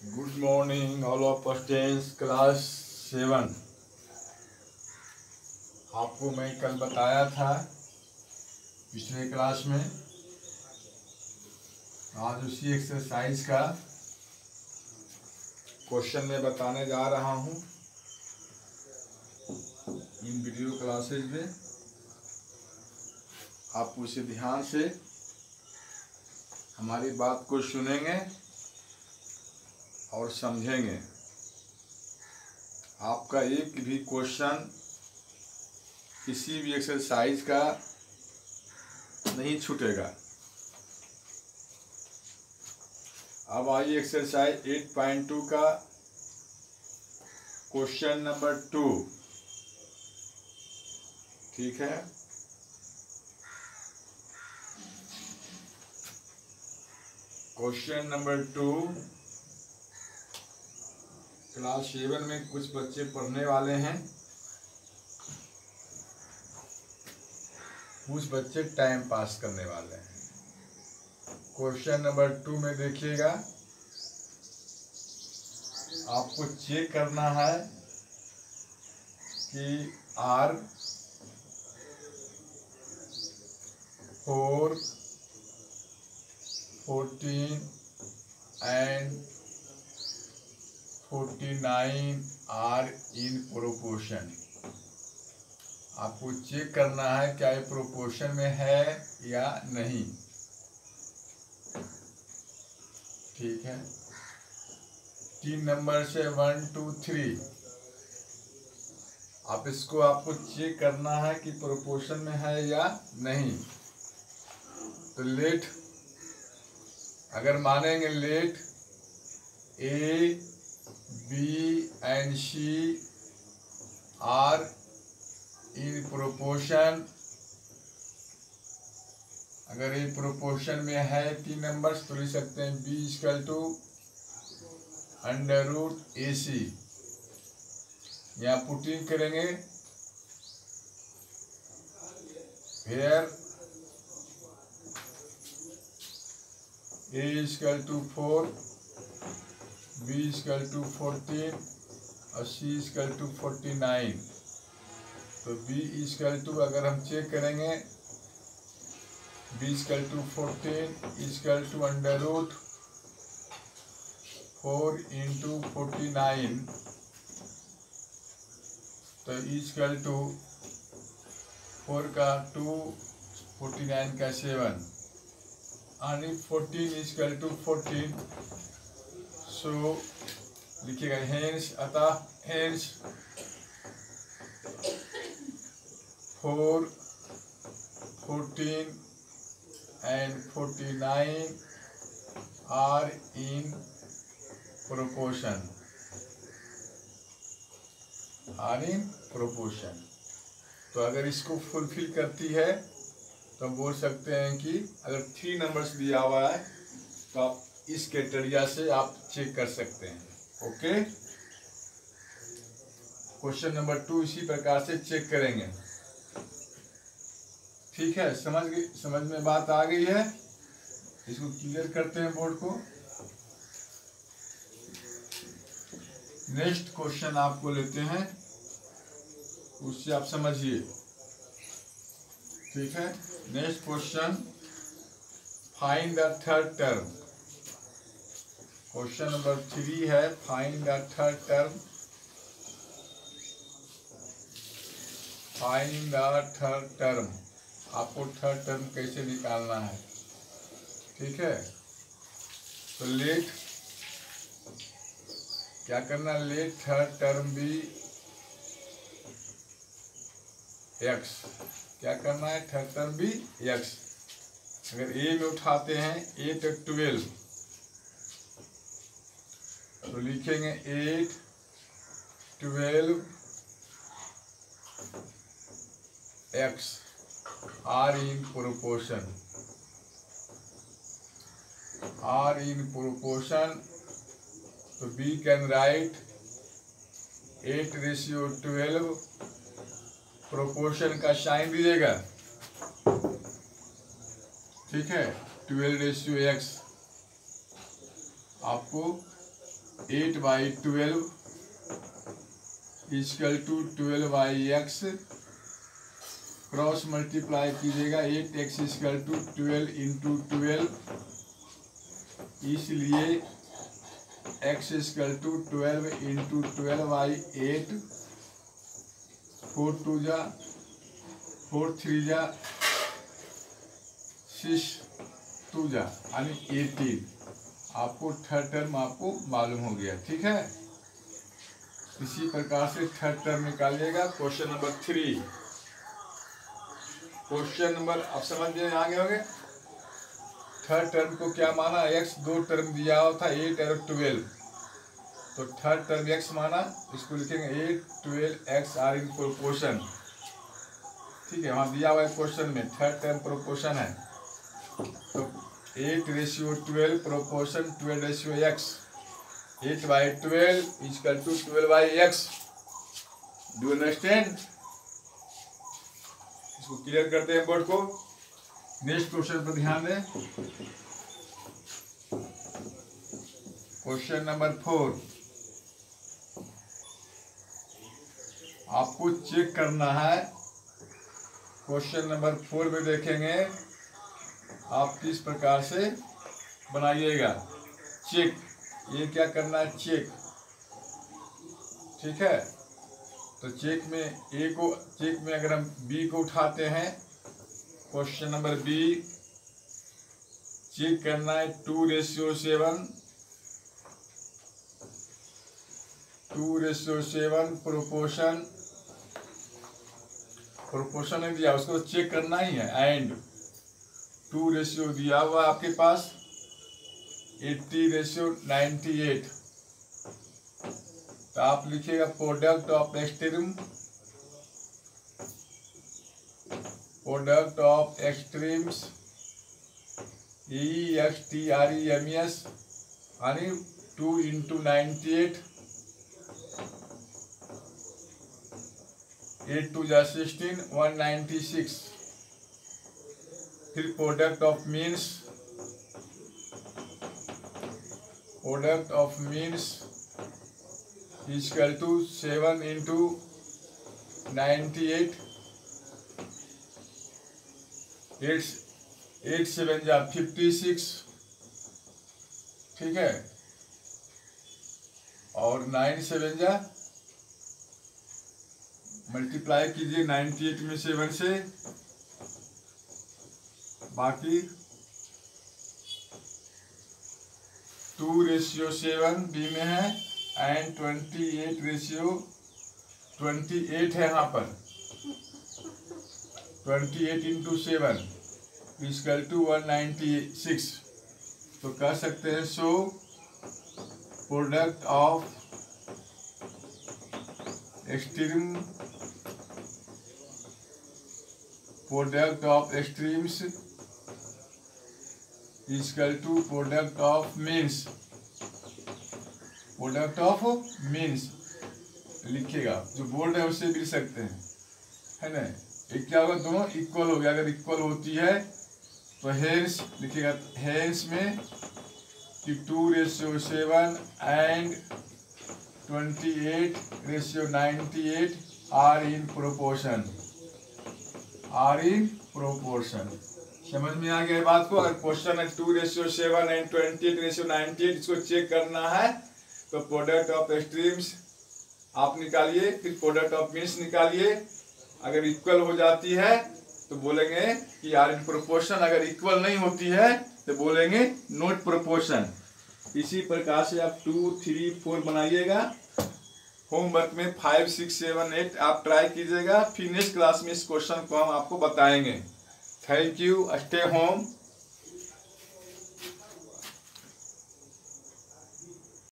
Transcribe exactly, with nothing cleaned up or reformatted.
Good morning all of students class seven. आपको मैं कल बताया था पिछले क्लास में, आज उसी एक्सरसाइज का क्वेश्चन मैं बताने जा रहा हूँ इन वीडियो क्लासेज में। आप उसे ध्यान से हमारी बात को सुनेंगे और समझेंगे। आपका एक भी क्वेश्चन किसी भी एक्सरसाइज का नहीं छूटेगा। अब आइए एक्सरसाइज एट पॉइंट टू का क्वेश्चन नंबर टू। ठीक है, question number two class seven में कुछ बच्चे पढ़ने वाले हैं, कुछ बच्चे टाइम पास करने वाले हैं। क्वेश्चन नंबर टू में देखिएगा, आपको चेक करना है कि are four fourteen and forty nine are in proportion. आपको चेक करना है क्या ये प्रोपोर्शन में है या नहीं। ठीक है, तीन नंबर से वन टू थ्री, आप इसको आपको चेक करना है कि प्रोपोर्शन में है या नहीं। तो लेट अगर मानेंगे let A B and C are in proportion, अगर ये प्रोपोर्शन में है तीन नंबर्स तो लिख सकते हैं B equal to under root A C. यहाँ पुटिंग करेंगे where A equal to four, B equal to fourteen और C equal to forty nine. तो बी इक्वल टू अगर हम चेक करेंगे B equal to fourteen equal to under root four into forty nine, तो equal to four का two, forty nine का seven, यानी fourteen equal to fourteen. So लिखिएगा hence, अतः hence four fourteen and forty nine are in proportion, are in proportion. तो अगर इसको fulfil करती है तो हम बोल सकते हैं कि अगर थ्री नंबर्स दिया हुआ है तो आप इस क्राइटेरिया से आप चेक कर सकते हैं। ओके, क्वेश्चन नंबर टू इसी प्रकार से चेक करेंगे। ठीक है, समझ गई, समझ में बात आ गई है। इसको क्लियर करते हैं बोर्ड को। नेक्स्ट क्वेश्चन आपको लेते हैं, उससे आप समझिए। ठीक है, next question, find the third term. Question number three है, find the third term. Find the third term, आपको थर्ड टर्म कैसे निकालना है। ठीक है, तो लेट क्या करना, let third term be X. क्या करना है, थर्ड टर्म बी एक्स। अगर ए में उठाते हैं एट ट्वेल्व, तो लिखेंगे eight twelve X are in proportion, are in proportion. तो we can write eight ratio twelve, proportion का साइन दीजिएगा। ठीक है, ट्वेल्व रेशियो एक्स, आपको eight by twelve equal to twelve by X, cross multiply कीजिएगा, eight X equal to twelve into twelve, इसलिए X equal to twelve into twelve by eight, four two जा four three जा six two जा यानी eighteen. आपको third term आपको मालूम हो गया, ठीक है। इसी प्रकार से थर्ड टर्म निकालिएगा। Question number three, question number आप समझ में आगे होंगे। थर्ड टर्म को क्या माना, एक्स दो टर्म दिया हुआ था एट और ट्वेल्व, तो थर्ड टर्म एक्स माना, इसको लिखेंगे eight twelve X are in proportion, ठीक है। वहाँ दिया हुआ है क्वेश्चन में थर्ड टर्म प्रोपोर्शन है, तो eight ratio twelve proportion twelve ratio X, eight by twelve equal to twelve by X. Do understand? इसको क्लियर करते हैं बोर्ड को। नेक्स्ट क्वेश्चन पर ध्यान दें। क्वेश्चन नंबर फोर, आपको चेक करना है। क्वेश्चन नंबर फोर में देखेंगे आप किस प्रकार से बनाइएगा। चेक, ये क्या करना है, चेक, ठीक है। तो चेक में ए को, चेक में अगर हम बी को उठाते हैं, क्वेश्चन नंबर बी, चेक करना है two ratio seven, two ratio seven proportion, proportion नहीं दिया उसको चेक करना ही है, एंड टू रेशियो दिया हुआ आपके पास एट्टी रेशियो नाइन्टी एट, तो आप लिखिएगा product of extreme, product of extremes, E X T R E M S, यानी two into ninety eight, eight two जा सिक्सटीन, वन नाइन्टी सिक्स। फिर product of means, product of means equal to seven into ninety eight, eight eight seven जा fifty six, ठीक है, और nine seven जा multiply कीजिए ninety eight में seven से, बाकी टू रेशियो सेवन बी में है, and twenty eight ratio twenty eight है यहाँ पर, twenty eight into seven equal to one ninety six. तो कह सकते हैं so product of extreme, product of extremes equal to product of means, product of means लिखिएगा, जो बोल्ड है उससे भी लिख सकते हैं, है ना। एक क्या होगा, दोनों इक्वल हो गया, अगर इक्वल होती है तो हेंस लिखिएगा, हेंस में कि two ratio seven and twenty eight ratio ninety eight are in proportion, are in proportion. समझ में आ गया बात को। अगर क्वेश्चन है two ratio seven and twenty eight ratio ninety eight, इसको चेक करना है, तो प्रोडक्ट ऑफ एक्सट्रीम्स आप निकालिए, फिर प्रोडक्ट ऑफ मीन्स निकालिए। अगर इक्वल हो जाती है तो बोलेंगे कि आर इन प्रोपोर्शन, अगर इक्वल नहीं होती है तो बोलेंगे नॉट प्रोपोर्शन। इसी प्रकार से आप टू थ्री फोर बनाइएगा। होमवर्क में फाइव सिक्स सेवन एट आप ट्राई कीजिएगा, फिर नेक्स्ट क्लास में इस क्वेश्चन को हम आपको बताएंगे। Thank you, stay home.